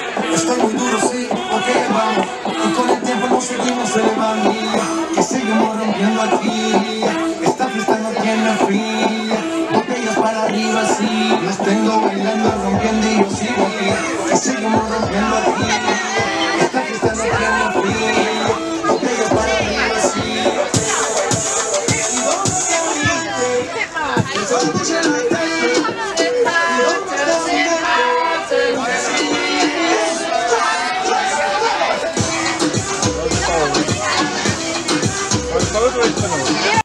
Estoy muy duro, sí, porque vamos. Y con el tiempo nos seguimos elevando. Que seguimos rompiendo aquí. Esta fiesta no tiene fin. Botellas para arriba, sí. Los tengo bailando, rompiendo y yo sigo aquí. Que seguimos rompiendo aquí. Esta fiesta no tiene fin. Botellas para arriba, sí. ¿Y dónde está mi gente? ¿Dónde está mi gente? Para otro